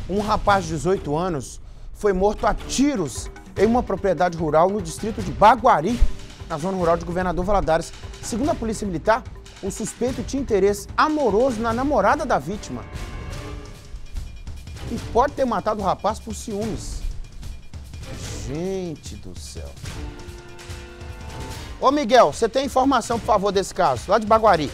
Um rapaz de 18 anos foi morto a tiros em uma propriedade rural no distrito de Baguari, na zona rural de Governador Valadares. Segundo a Polícia Militar, o suspeito tinha interesse amoroso na namorada da vítima e pode ter matado o rapaz por ciúmes. Gente do céu. Ô Miguel, você tem informação, por favor, desse caso, lá de Baguari?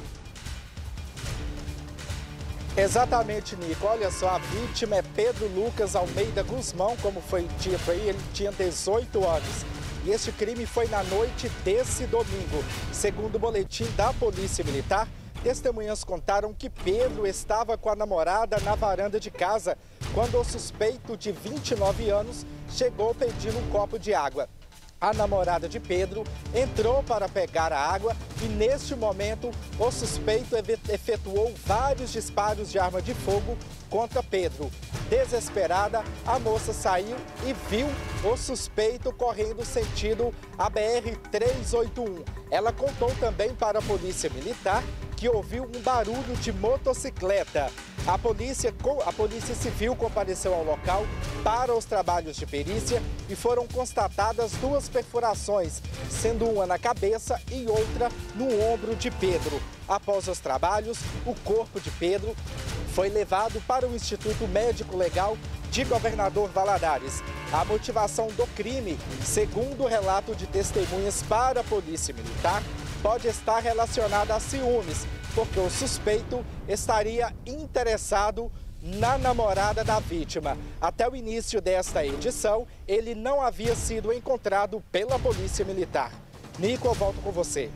Exatamente, Nico. Olha só, a vítima é Pedro Lucas Almeida Guzmão, como foi dito aí, ele tinha 18 anos. E este crime foi na noite desse domingo. Segundo o boletim da Polícia Militar, testemunhas contaram que Pedro estava com a namorada na varanda de casa quando o suspeito, de 29 anos, chegou pedindo um copo de água. A namorada de Pedro entrou para pegar a água e, neste momento, o suspeito efetuou vários disparos de arma de fogo contra Pedro. Desesperada, a moça saiu e viu o suspeito correndo sentido a BR-381. Ela contou também para a Polícia Militar que ouviu um barulho de motocicleta. A Polícia Civil compareceu ao local para os trabalhos de perícia e foram constatadas 2 perfurações, sendo uma na cabeça e outra no ombro de Pedro. Após os trabalhos, o corpo de Pedro foi levado para o Instituto Médico Legal de Governador Valadares. A motivação do crime, segundo o relato de testemunhas para a Polícia Militar, pode estar relacionada a ciúmes, porque o suspeito estaria interessado na namorada da vítima. Até o início desta edição, ele não havia sido encontrado pela Polícia Militar. Nico, eu volto com você.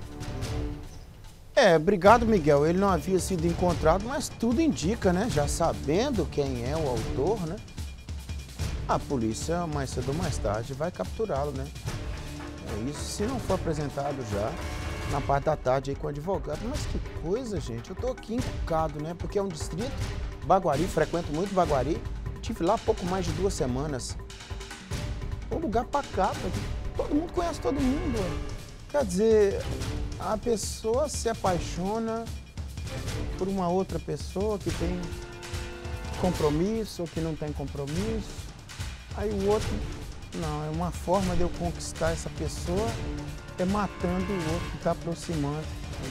Obrigado, Miguel. Ele não havia sido encontrado, mas tudo indica, né? Já sabendo quem é o autor, né? A polícia, mais cedo ou mais tarde, vai capturá-lo, né? É isso, se não for apresentado já na parte da tarde aí com o advogado. Mas que coisa, gente. Eu tô aqui encucado, né? Porque é um distrito, Baguari, frequento muito Baguari. Tive lá há pouco mais de 2 semanas. Um lugar pacato, todo mundo conhece todo mundo. Quer dizer, a pessoa se apaixona por uma outra pessoa que tem compromisso ou que não tem compromisso. Aí o outro, não, é uma forma de eu conquistar essa pessoa é matando o outro que está aproximando.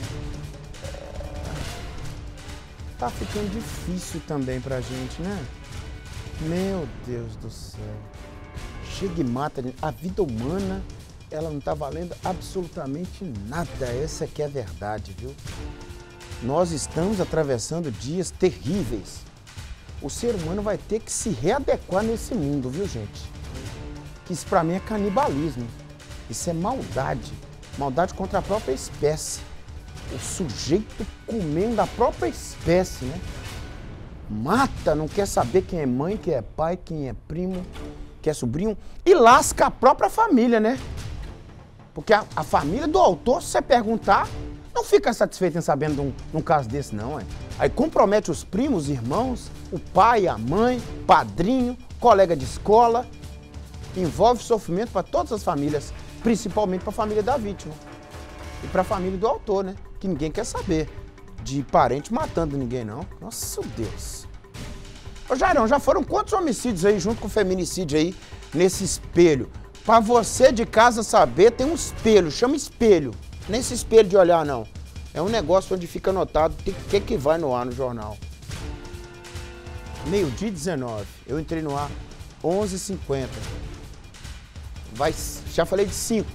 Tá ficando difícil também pra gente, né? Meu Deus do céu. Chega e mata. A vida humana, ela não tá valendo absolutamente nada. Essa aqui é a verdade, viu? Nós estamos atravessando dias terríveis. O ser humano vai ter que se readequar nesse mundo, viu, gente? Que isso pra mim é canibalismo. Isso é maldade. Maldade contra a própria espécie. O sujeito comendo a própria espécie, né? Mata, não quer saber quem é mãe, quem é pai, quem é primo, quem é sobrinho. E lasca a própria família, né? Porque a família do autor, se você perguntar, não fica satisfeita em sabendo de um caso desse, não, é? Aí compromete os primos, irmãos, o pai, a mãe, padrinho, colega de escola. Envolve sofrimento para todas as famílias, principalmente para a família da vítima. E para a família do autor, né? Que ninguém quer saber de parente matando ninguém, não. Nossa Deus. Ô Jairão, já foram quantos homicídios aí, junto com o feminicídio aí, nesse espelho? Para você de casa saber, tem um espelho, chama espelho. Nem esse espelho de olhar, não. É um negócio onde fica anotado o que vai no ar no jornal. 12h19. Eu entrei no ar 11h50. Já falei de 5.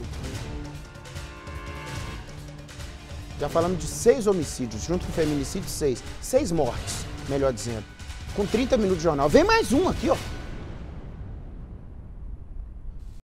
Já falamos de 6 homicídios, junto com o feminicídio, 6. 6 mortes, melhor dizendo. Com 30 minutos de jornal. Vem mais um aqui, ó.